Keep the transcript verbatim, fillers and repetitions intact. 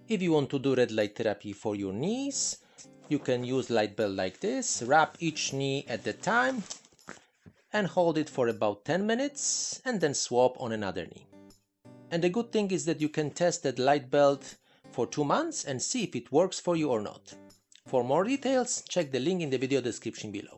If you want to do red light therapy for your knees, you can use light belt like this, wrap each knee at a time and hold it for about ten minutes and then swap on another knee. And the good thing is that you can test that light belt for two months and see if it works for you or not. For more details, check the link in the video description below.